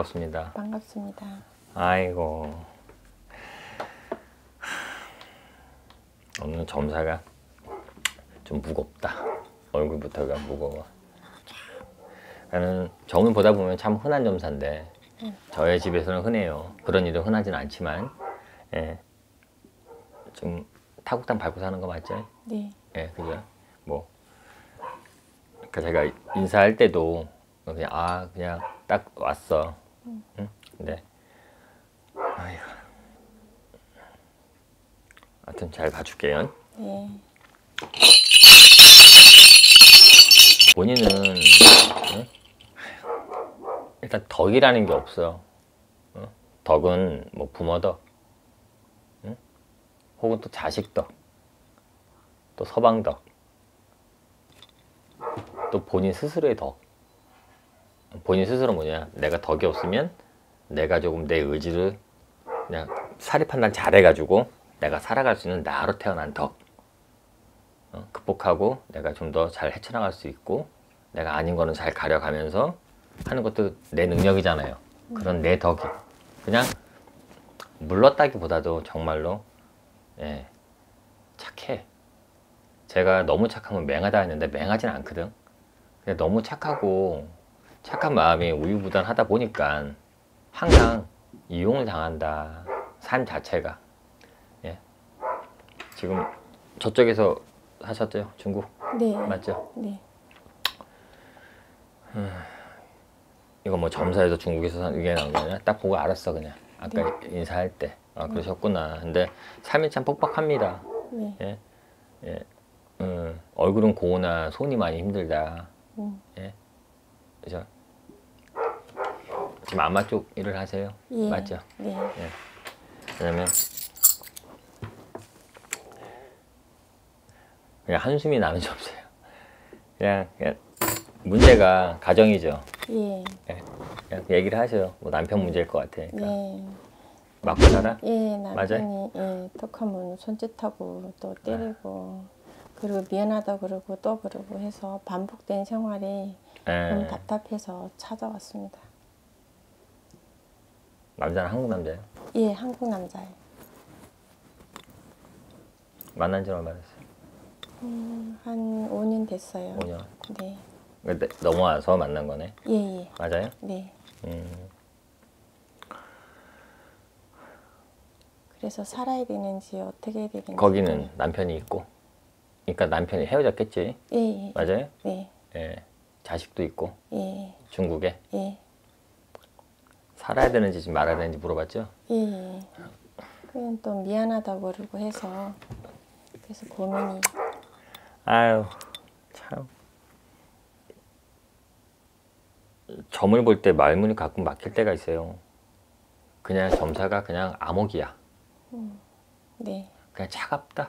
반갑습니다. 반갑습니다. 아이고, 오늘 점사가 좀 무겁다. 얼굴부터가 무거워. 나는 점을 보다 보면 참 흔한 점사인데 저의 집에서는 흔해요. 그런 일은 흔하진 않지만 예, 좀 타국당 밟고 사는 거 맞죠? 네. 예, 그죠? 뭐 그러니까 제가 인사할 때도 그냥 딱 왔어. 응? 근데 아이고, 하여튼 잘 봐줄게요. 네. 본인은 응? 일단 덕이라는 게 없어. 응? 덕은 뭐 부모덕, 응? 혹은 또 자식덕, 또 서방덕, 또 본인 스스로의 덕. 본인 스스로 뭐냐? 내가 덕이 없으면 내가 조금 내 의지를 그냥 사리 판단 잘해가지고 내가 살아갈 수 있는 나로 태어난 덕. 극복하고 내가 좀 더 잘 헤쳐나갈 수 있고 내가 아닌 거는 잘 가려가면서 하는 것도 내 능력이잖아요. 그런 내 덕이 그냥 물렀다기보다도 정말로 예, 착해. 제가 너무 착하면 맹하다 했는데 맹하진 않거든. 근데 너무 착하고 착한 마음이 우유부단하다 보니까 항상 이용을 당한다. 삶 자체가. 예. 지금 저쪽에서 하셨죠? 중국? 네. 맞죠? 네. 이거 뭐 점사에서 중국에서 이게 나온 게 아니라 딱 보고 알았어 그냥. 아까 인사할 때. 아 그러셨구나. 근데 삶이 참 뻑뻑합니다. 네. 예. 예. 얼굴은 고우나 손이 많이 힘들다. 예. 그죠? 지금 안마 쪽 일을 하세요? 예. 맞죠? 네. 예. 왜냐면 그냥 한숨이 나는 점수예요. 그냥 문제가 가정이죠. 예. 예. 그냥 얘기를 하세요. 뭐 남편 문제일 것 같으니까. 네. 맞고 살아? 예, 맞아요? 남편이 예, 톡하면 손짓하고 또 때리고 그리고 미안하다 그러고 또 그러고 해서 반복된 생활이 너무 예. 답답해서 찾아왔습니다. 남자는 한국 남자예요? 예, 한국 남자예요. 만난 지 얼마 됐어요? 한 5년 됐어요. 5년. 네. 근데 넘어와서 만난 거네? 예, 예. 맞아요? 네. 음. 그래서 살아야 되는지 어떻게 해야 되는지. 거기는 남편이 있고 그러니까 남편이 헤어졌겠지? 예, 예. 맞아요? 네. 예. 자식도 있고 예. 중국에 예. 살아야 되는지 지금 말아야 되는지 물어봤죠? 예, 예. 그냥 또 미안하다고 그러고 해서 그래서 고민이. 아유 참 점을 볼 때 말문이 가끔 막힐 때가 있어요. 그냥 점사가 그냥 암흑이야. 네. 그냥 차갑다.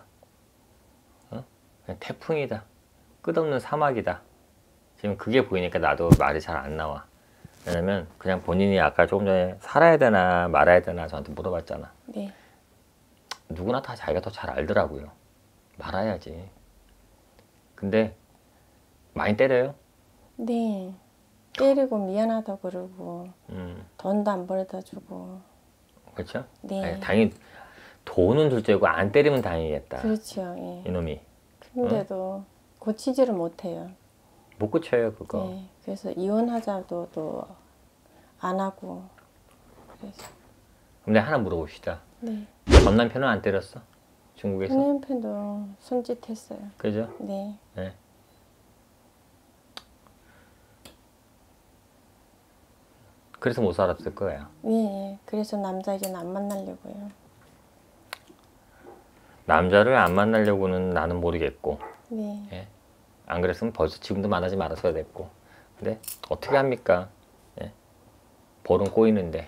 그냥 태풍이다. 끝없는 사막이다. 지금 그게 보이니까 나도 말이 잘 안 나와. 왜냐면 그냥 본인이 아까 조금 전에 살아야 되나 말아야 되나 저한테 물어봤잖아. 네. 누구나 다 자기가 더 잘 알더라고요. 말아야지. 근데 많이 때려요? 네. 때리고 미안하다고 그러고 돈도 안 벌어다 주고. 그렇죠? 네. 아니, 당연히 돈은 둘째고 안 때리면 다행이겠다. 그렇죠. 예. 이놈이. 근데도 고치지를 못해요. 못 고쳐요 그거. 네. 그래서 이혼하자도 또 안 하고. 그래서. 근데 하나 물어봅시다. 네. 전 남편은 안 때렸어? 중국에서? 남편도 손짓했어요. 그죠? 네. 네. 그래서 못 살았을 거야. 예, 예. 그래서 남자 이제는 안 만나려고요. 남자를 안 만나려고는 나는 모르겠고, 네. 예. 안 그랬으면 벌써 지금도 만나지 말았어야 됐고. 근데 어떻게 합니까? 예. 볼은 꼬이는데.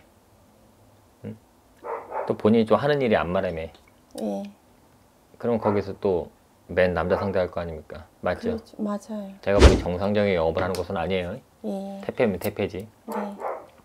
또 본인이 좀 하는 일이 안 말하며. 예. 그럼 거기서 또 맨 남자 상대할 거 아닙니까? 맞죠? 그렇죠. 맞아요. 제가 보기 정상적인 영업을 하는 곳은 아니에요. 예. 태페면 태페지. 네.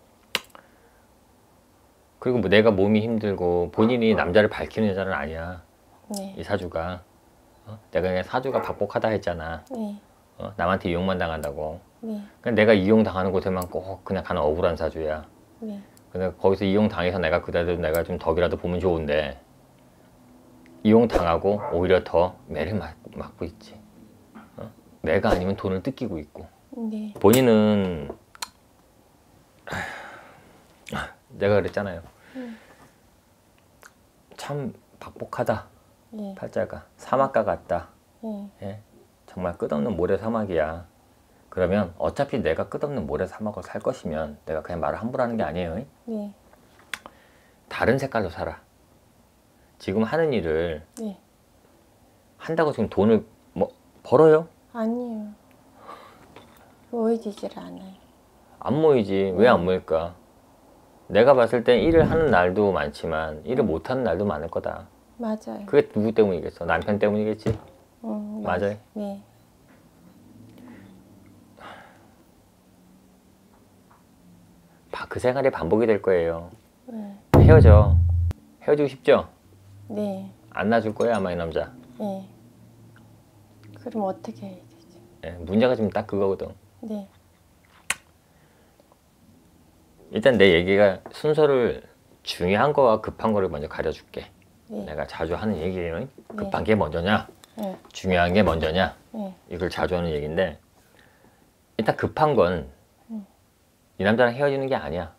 그리고 뭐 내가 몸이 힘들고 본인이 남자를 밝히는 여자는 아니야. 네. 이 사주가. 내가 그냥 사주가 박복하다 했잖아. 네. 남한테 이용만 당한다고. 네. 그냥 내가 이용당하는 곳에만 꼭 그냥 가는 억울한 사주야. 네. 근데 거기서 이용당해서 내가 그래도 내가 좀 덕이라도 보면 좋은데 이용당하고 오히려 더 매를 맞고 있지. 매가 아니면 돈을 뜯기고 있고. 네. 본인은 내가 그랬잖아요. 참 박복하다. 네. 팔자가 사막과 같다. 네. 예? 정말 끝없는 모래 사막이야. 그러면 어차피 내가 끝없는 모래 사막을 살 것이면 내가 그냥 말을 함부로 하는 게 아니에요. 네. 다른 색깔로 살아. 지금 하는 일을 네. 한다고 지금 돈을 뭐 벌어요? 아니요. 모이지질 않아요. 안 모이지. 왜 안 모일까? 내가 봤을 때 일을 하는 날도 많지만 일을 못 하는 날도 많을 거다. 맞아요. 그게 누구 때문이겠어? 남편 때문이겠지? 맞아요. 네. 그 생활이 반복이 될 거예요. 네. 헤어져. 헤어지고 싶죠? 네. 안 놔줄 거예요, 아마 이 남자. 네. 그럼 어떻게 해야 되죠? 예, 문제가 지금 딱 그거거든. 네. 일단 내 얘기가 순서를 중요한 거와 급한 거를 먼저 가려줄게. 네. 내가 자주 하는 얘기는 급한 게 먼저냐, 네. 중요한 게 먼저냐, 네. 이걸 자주 하는 얘기인데 일단 급한 건 이 남자랑 헤어지는 게 아니야.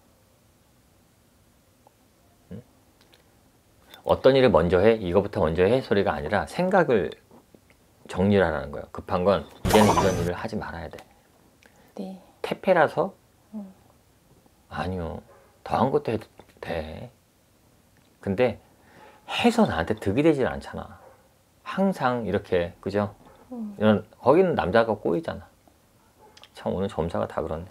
응? 어떤 일을 먼저 해? 이거부터 먼저 해? 소리가 아니라 생각을 정리를 하라는 거예요. 급한 건 이제는 이런 일을 하지 말아야 돼. 네. 태폐라서? 아니요. 더한 것도 해도 돼. 근데 해서 나한테 득이 되질 않잖아. 항상 이렇게, 그죠? 이런, 거기는 남자가 꼬이잖아. 참 오늘 점사가 다 그렇네.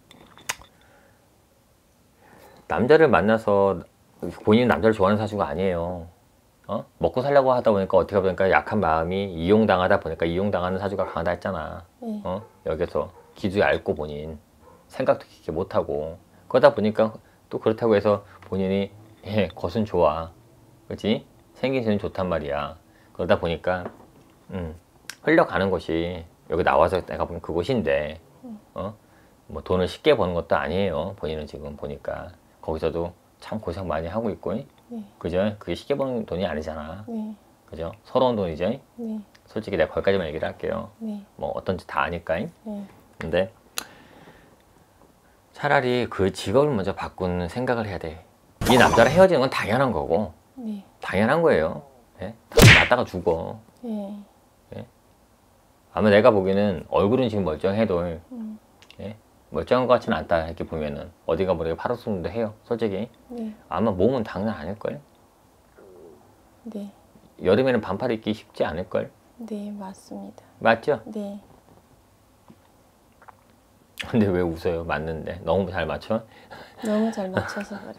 남자를 만나서 본인이 남자를 좋아하는 사주가 아니에요. 먹고 살려고 하다 보니까 어떻게 보니까 약한 마음이 이용당하다 보니까 이용당하는 사주가 강하다 했잖아. 네. 여기서 기도 얇고 본인 생각도 깊게 못하고 그러다 보니까 또 그렇다고 해서 본인이 겉은 좋아. 그렇지? 생긴 좋단 말이야. 그러다 보니까 흘려가는 것이 여기 나와서 내가 보면 그곳인데 뭐 돈을 쉽게 버는 것도 아니에요. 본인은 지금 보니까 거기서도 참 고생 많이 하고 있고 네. 그죠? 그게 쉽게 버는 돈이 아니잖아. 네. 그죠? 서러운 돈이죠. 네. 솔직히 내가 거기까지만 얘기를 할게요. 네. 뭐 어떤지 다 아니까. 네. 근데 차라리 그 직업을 먼저 바꾸는 생각을 해야 돼. 이 남자랑 헤어지는 건 당연한 거고 네. 당연한 거예요. 예? 낳다가 죽어. 네. 아마 내가 보기에는 얼굴은 지금 멀쩡해도 예? 멀쩡한 것 같지는 않다. 이렇게 보면은 어디가 모르게 파란손도 해요. 솔직히 네. 아마 몸은 장난 아닐걸. 네. 여름에는 반팔 입기 쉽지 않을걸. 네, 맞습니다. 맞죠? 네. 근데 왜 웃어요? 맞는데 너무 잘 맞춰? 너무 잘 맞춰서 그래.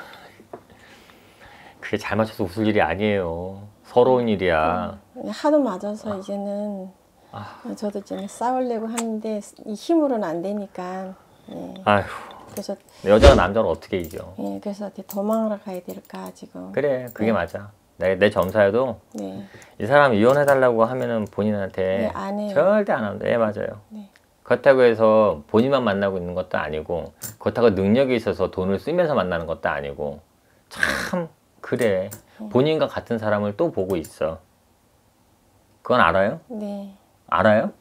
그게 잘 맞춰서 웃을 일이 아니에요. 서러운 일이야. 하도 맞아서 이제는 저도 이제 싸우려고 하는데 이 힘으로는 안 되니까. 네. 아휴. 그래서 여자가 남자를 어떻게 이겨? 네, 그래서 어떻게 도망을 가야 될까 지금. 그래, 그게 네. 맞아. 내 점사에도 네. 이 사람 이혼해달라고 하면은 본인한테 네, 안 해요. 절대 안 한다. 네, 맞아요. 네. 그렇다고 해서 본인만 만나고 있는 것도 아니고 그렇다고 능력이 있어서 돈을 쓰면서 만나는 것도 아니고 참 그래. 본인과 같은 사람을 또 보고 있어. 그건 알아요? 네. 알아요?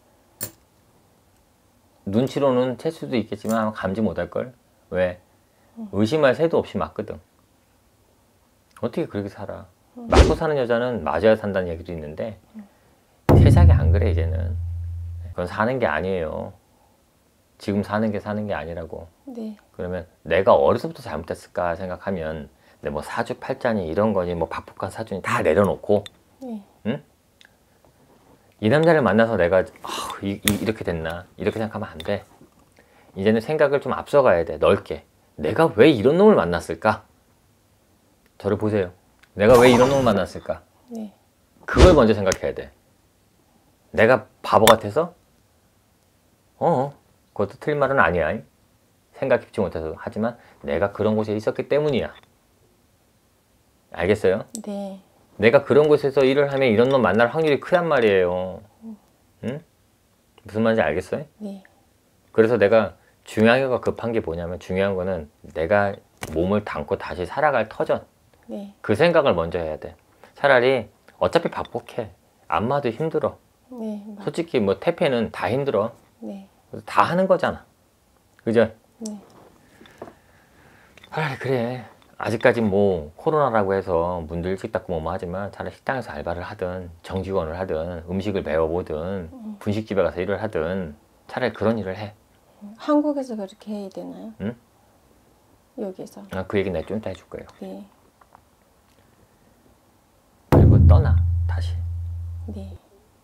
눈치로는 챌 수도 있겠지만 아마 감지 못할걸? 왜? 의심할 새도 없이 맞거든. 어떻게 그렇게 살아? 맞고 사는 여자는 맞아야 산다는 얘기도 있는데 세상이 안 그래 이제는. 그건 사는 게 아니에요. 지금 사는 게 아니라고. 네. 그러면 내가 어려서부터 잘못했을까 생각하면 내 뭐 사주팔자니 이런 거니 뭐 박복한 사주니 다 내려놓고 네. 응? 이 남자를 만나서 내가 이렇게 됐나 이렇게 생각하면 안 돼. 이제는 생각을 좀 앞서가야 돼. 넓게. 내가 왜 이런 놈을 만났을까? 저를 보세요. 내가 왜 이런 놈을 만났을까? 네. 그걸 먼저 생각해야 돼. 내가 바보 같아서? 그것도 틀린 말은 아니야. 생각 깊지 못해서. 하지만 내가 그런 곳에 있었기 때문이야. 알겠어요? 네. 내가 그런 곳에서 일을 하면 이런 놈 만날 확률이 크단 말이에요. 응? 무슨 말인지 알겠어요? 네. 그래서 내가 중요한 거 급한 게 뭐냐면 중요한 거는 내가 몸을 담고 다시 살아갈 터전. 네. 그 생각을 먼저 해야 돼. 차라리 어차피 바쁘게 안마도 힘들어. 네. 솔직히 뭐 퇴폐는 다 힘들어. 네. 다 하는 거잖아. 그죠? 네. 차라리 그래. 아직까지 뭐 코로나라고 해서 문도 일찍 닫고 뭐 하지만 차라리 식당에서 알바를 하든 정직원을 하든 음식을 배워보든 분식집에 가서 일을 하든 차라리 그런 일을 해. 한국에서 그렇게 해야 되나요? 응? 여기서. 그 얘기 내가 좀 이따 해줄 거예요. 네. 그리고 떠나 다시. 네.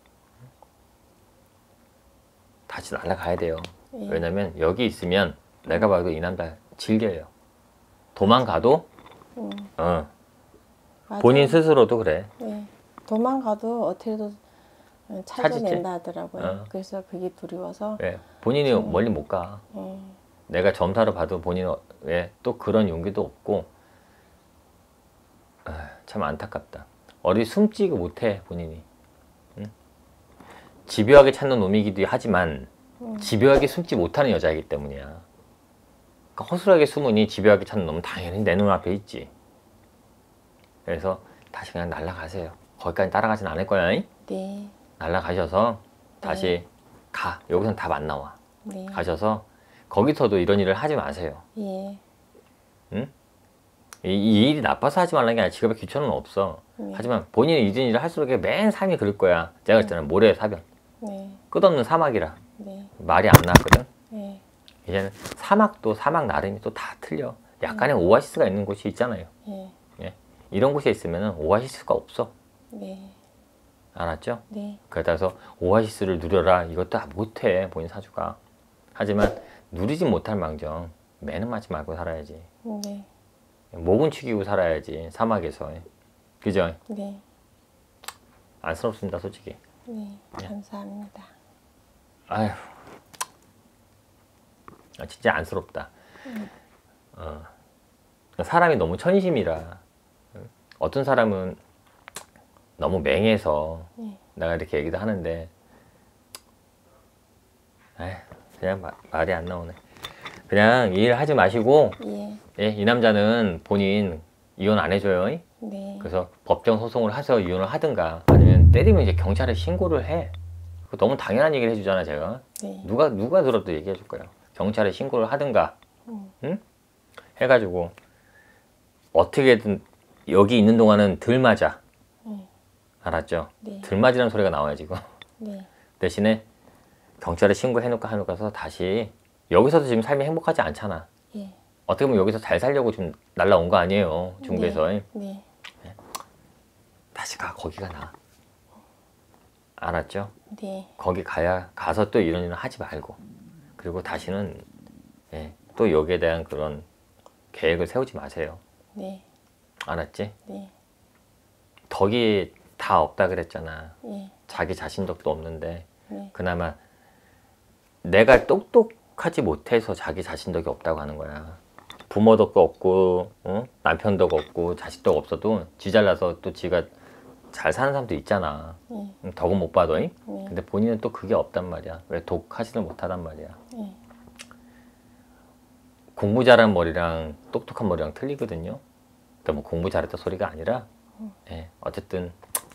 다시 날아가야 돼요. 네. 왜냐면 여기 있으면 내가 봐도 이 남자 질겨요. 도망가도 맞아요. 본인 스스로도 그래. 네. 도망가도 어떻게든 찾아낸다 하더라고요. 그래서 그게 두려워서. 네. 본인이 멀리 못 가. 내가 점사로 봐도 본인은 왜 또 그런 용기도 없고 참 안타깝다. 어디 숨지고 못해 본인이. 응? 집요하게 찾는 놈이기도 하지만 집요하게 숨지 못하는 여자이기 때문이야. 그러니까 허술하게 숨으니 집요하게 찾는 놈은 당연히 내 눈앞에 있지. 그래서 다시 그냥 날아가세요. 거기까지 따라가진 않을 거야. 잉? 네. 날아가셔서 다시 가. 여기선 답 안 나와. 네. 가셔서 거기서도 이런 일을 하지 마세요. 예. 응? 이 일이 나빠서 하지 말라는 게 아니라 직업에 귀천은 없어. 하지만 본인이 이런 일을 할수록 맨 삶이 그럴 거야. 제가 그랬잖아. 모래사변. 네. 끝없는 사막이라. 네. 말이 안 나왔거든. 네. 이제는 사막도 사막 나름이 또 다 틀려. 약간의 오아시스가 있는 곳이 있잖아요. 예. 예. 이런 곳에 있으면 오아시스가 없어. 네. 알았죠? 네. 그래서 오아시스를 누려라. 이것도 못해. 본인 사주가. 하지만 누리지 못할 망정 매는 맞지 말고 살아야지. 네. 목은 축이고 살아야지. 사막에서. 그죠? 네. 안쓰럽습니다. 솔직히. 네. 감사합니다. 아휴. 진짜 안쓰럽다. 사람이 너무 천심이라. 어떤 사람은 너무 맹해서 내가 이렇게 얘기도 하는데 에휴, 그냥 말이 안 나오네. 그냥 이 일 하지 마시고 예. 예, 이 남자는 본인 이혼 안 해줘요. 네. 그래서 법정 소송을 해서 이혼을 하든가 아니면 때리면 이제 경찰에 신고를 해. 그거 너무 당연한 얘기를 해주잖아 제가. 네. 누가 들어도 얘기해 줄 거예요. 경찰에 신고를 하든가 응? 해가지고 어떻게든 여기 있는 동안은 덜 맞아. 알았죠? 네. 덜 맞으라는 소리가 나와요 지금. 네. 대신에 경찰에 신고해놓고 하놓고서 다시 여기서도 지금 삶이 행복하지 않잖아. 예. 어떻게 보면 여기서 잘 살려고 지금 날라온 거 아니에요. 중국에서. 네. 다시 가. 거기가 나. 알았죠? 네. 거기 가서 또 이런 일은 하지 말고 그리고 다시는 예, 또 여기에 대한 그런 계획을 세우지 마세요. 네. 알았지? 네. 덕이 다 없다 그랬잖아. 예. 자기 자신 덕도 없는데 네. 그나마 내가 똑똑하지 못해서 자기 자신 덕이 없다고 하는 거야. 부모 덕도 없고 남편 덕 없고 자식 덕 없어도 지 잘나서 또 지가 잘 사는 사람도 있잖아. 덕은 못 봐도. 근데 본인은 또 그게 없단 말이야. 왜 독하지도 못하단 말이야. 공부 잘한 머리랑 똑똑한 머리랑 틀리거든요. 그러니까 뭐 공부 잘했다 소리가 아니라 예, 어쨌든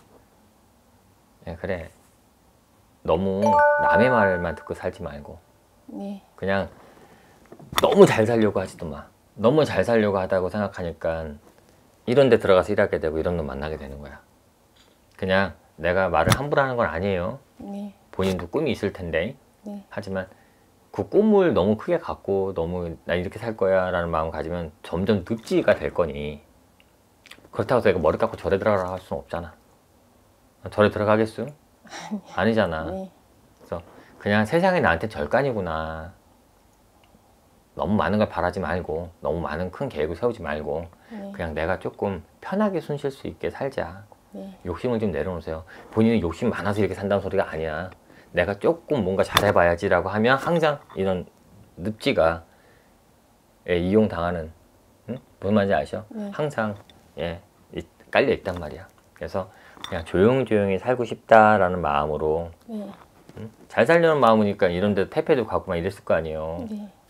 예, 그래. 너무 남의 말만 듣고 살지 말고 네. 그냥 너무 잘 살려고 하지도 마. 너무 잘 살려고 하다고 생각하니까 이런 데 들어가서 일하게 되고 이런 놈 만나게 되는 거야. 그냥 내가 말을 함부로 하는 건 아니에요. 네. 본인도 꿈이 있을 텐데. 네. 하지만 그 꿈을 너무 크게 갖고 너무 나 이렇게 살 거야 라는 마음 가지면 점점 늪지가 될 거니 그렇다고 해서 내가 머리 깎고 절에 들어가라 할 수는 없잖아. 절에 들어가겠어? 아니잖아. 네. 그래서 그냥 세상이 나한테 절간이구나. 너무 많은 걸 바라지 말고 너무 많은 큰 계획을 세우지 말고 네. 그냥 내가 조금 편하게 숨 쉴 수 있게 살자. 네. 욕심을 좀 내려놓으세요. 본인은 욕심 많아서 이렇게 산다는 소리가 아니야. 내가 조금 뭔가 잘해봐야지 라고 하면 항상 이런 늪지가 예, 이용당하는 무슨 말인지 아시죠? 네. 항상 예, 깔려 있단 말이야. 그래서 그냥 조용조용히 살고 싶다라는 마음으로 네. 잘 살려는 마음이니까 이런 데 퇴폐도 가고 막 이랬을 거 아니에요. 네.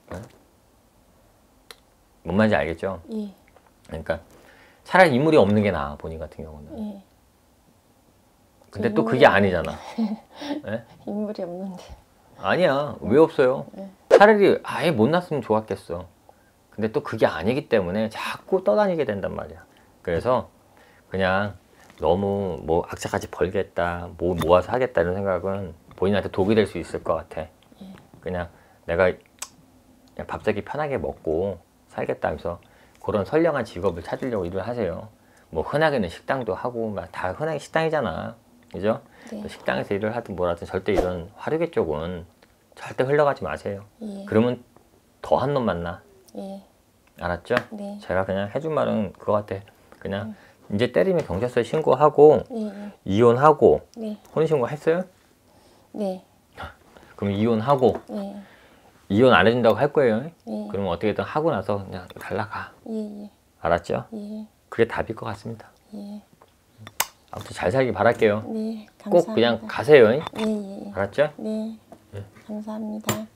뭔 말인지 알겠죠? 예. 그러니까 차라리 인물이 없는 게 나아, 본인 같은 경우는. 예. 근데 저 또 그게 아니잖아. 예? 인물이 없는데. 아니야. 왜 없어요? 예. 차라리 아예 못 났으면 좋았겠어. 근데 또 그게 아니기 때문에 자꾸 떠다니게 된단 말이야. 그래서 그냥 너무 뭐 악착같이 벌겠다, 뭐 모아서 하겠다 이런 생각은 본인한테 독이 될 수 있을 것 같아. 그냥 내가 그냥 밥자기 편하게 먹고 살겠다 하면서 그런 선량한 직업을 찾으려고 일을 하세요. 뭐 흔하게는 식당도 하고 막 다 흔하게 식당이잖아. 그죠? 네. 또 식당에서 일을 하든 뭘 하든 절대 이런 화류계 쪽은 절대 흘러가지 마세요. 예. 그러면 더한 놈 만나. 예. 알았죠? 네. 제가 그냥 해준 말은 그거 같아. 그냥 이제 때리면 경찰서에 신고하고 예. 이혼하고 네. 혼인신고 했어요? 네. 그럼 이혼하고 예. 이혼 안 해준다고 할 거예요. 예. 그러면 어떻게든 하고 나서 그냥 달라가. 예. 알았죠? 예. 그게 답일 것 같습니다. 예. 아무튼 잘 살길 바랄게요. 네. 감사합니다. 꼭 그냥 가세요. 예. 예. 알았죠? 네. 감사합니다.